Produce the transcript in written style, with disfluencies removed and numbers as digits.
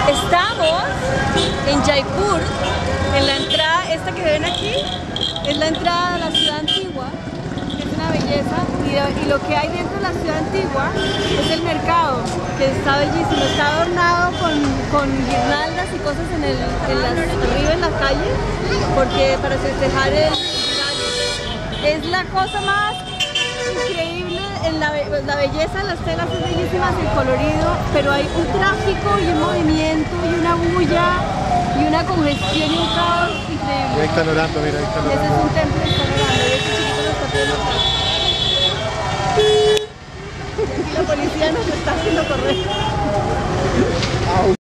Estamos en Jaipur, en la entrada, esta que ven aquí, es la entrada a la ciudad antigua, que es una belleza, y lo que hay dentro de la ciudad antigua es el mercado, que está bellísimo, está adornado con guirnaldas y cosas arriba en la calle, porque para festejar es la cosa más increíble, la belleza de las telas es bellísima, el colorido, pero hay un tráfico y un movimiento y una bulla y una congestión y un caos increíble. Ahí están orando, mira, ahí están orando. Ese es un templo que están orando, y este chiquito lo está pidiendo atrás. Y aquí la policía nos está haciendo correr.